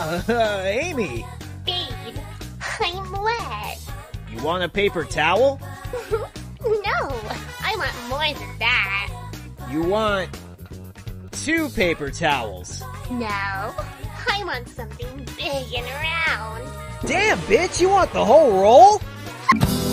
Amy. Babe, I'm wet. You want a paper towel? No, I want more than that. You want 2 paper towels. No, I want something big and round. Damn, bitch, you want the whole roll?